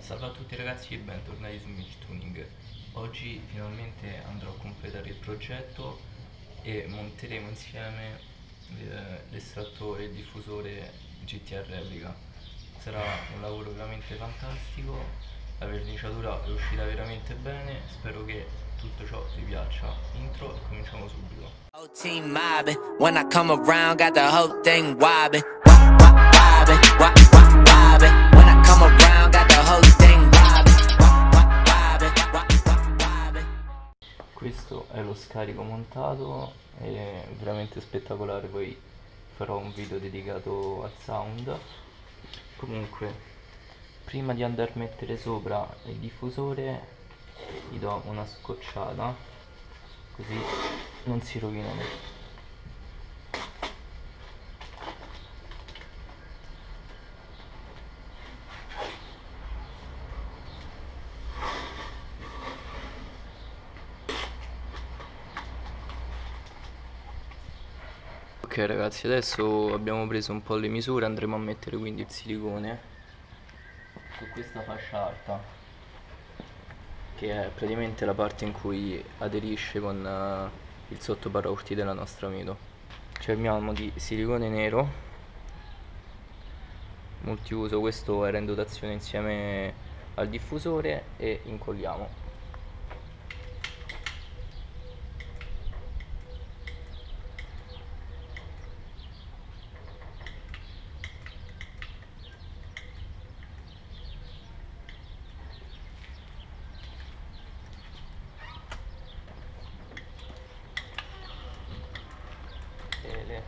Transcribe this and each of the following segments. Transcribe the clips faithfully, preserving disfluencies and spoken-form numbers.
Salve a tutti ragazzi e bentornati su Mitch Tuning. Oggi finalmente andrò a completare il progetto e monteremo insieme eh, l'estrattore e il diffusore G T R Replica. Sarà un lavoro veramente fantastico, la verniciatura è uscita veramente bene, spero che tutto ciò vi piaccia. Intro e cominciamo subito. Whole team mobbing. When I come around, got the whole thing wobbing. Wop, wop, wobbing, wop, wop, wobbing. When I come around, got the whole thing wobbing. Wop, wop, wobbing, wop, wop, wobbing. Questo è lo scarico montato, è veramente spettacolare, poi farò un video dedicato al sound. Comunque, prima di andare a mettere sopra il diffusore gli do una scocciata così non si rovinano. Ok ragazzi, adesso abbiamo preso un po' le misure, andremo a mettere quindi il silicone su questa fascia alta, che è praticamente la parte in cui aderisce con uh, il sottoparaurti della nostra Mito. Cerchiamo di silicone nero multiuso, questo era in dotazione insieme al diffusore, e incolliamo. Bene.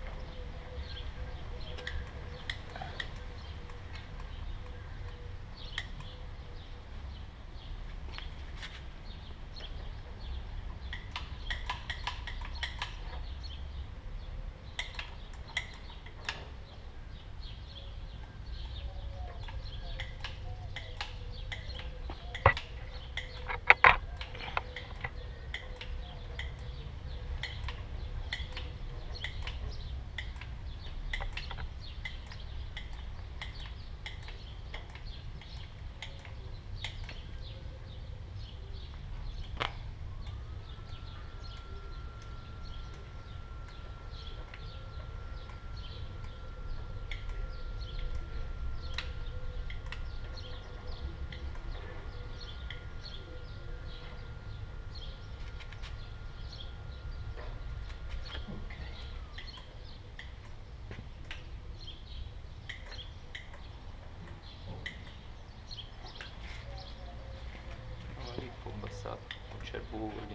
C'è il buco lì.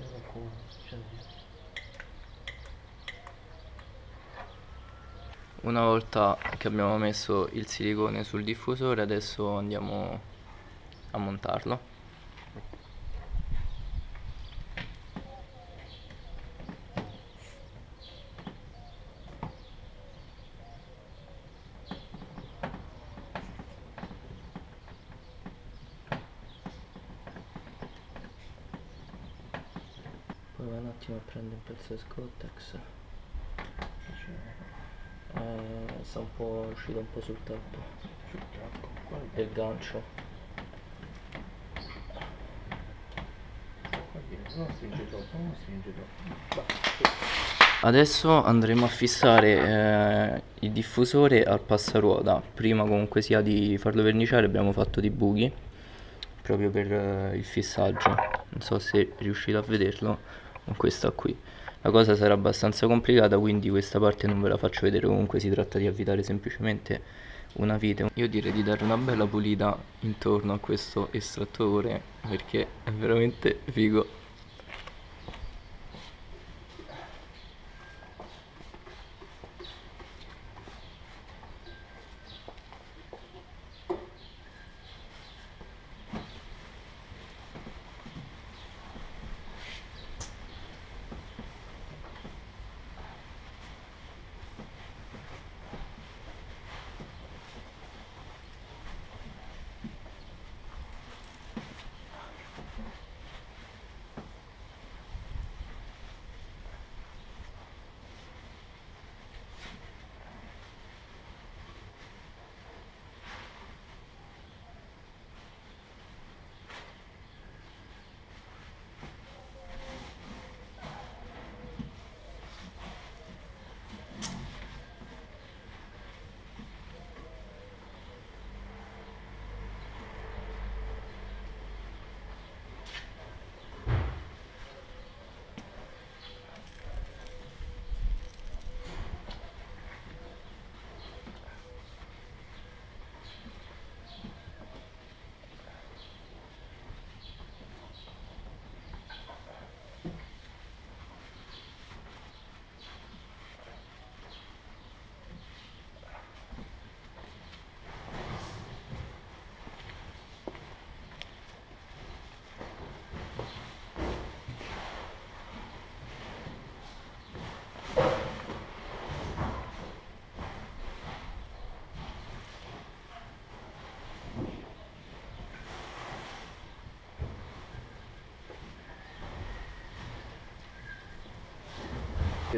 Una volta che abbiamo messo il silicone sul diffusore, adesso andiamo a montarlo. Poi vai un attimo a prendere un pezzo di Scottex. Eh, sta un po' uscito un po' sul tappo. Sul tappo? Del gancio. Non stringe troppo, non stringe troppo. Adesso andremo a fissare eh, il diffusore al passaruota. Prima comunque sia di farlo verniciare abbiamo fatto dei buchi proprio per eh, il fissaggio. Non so se riuscite a vederlo con questa qui. La cosa sarà abbastanza complicata, quindi questa parte non ve la faccio vedere. Comunque si tratta di avvitare semplicemente una vite. Io direi di dare una bella pulita intorno a questo estrattore perché è veramente figo.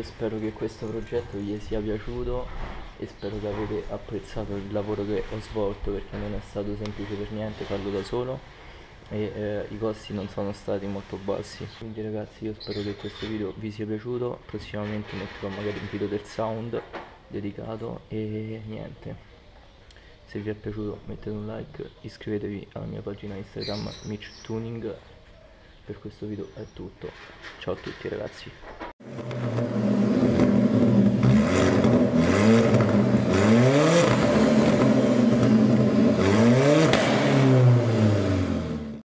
niente, spero che questo progetto vi sia piaciuto e spero che avete apprezzato il lavoro che ho svolto, perché non è stato semplice per niente farlo da solo e eh, i costi non sono stati molto bassi. Quindi ragazzi, io spero che questo video vi sia piaciuto, prossimamente metterò magari un video del sound dedicato e niente. Se vi è piaciuto mettete un like, iscrivetevi alla mia pagina Instagram Mitch Tuning. Per questo video è tutto, ciao a tutti ragazzi.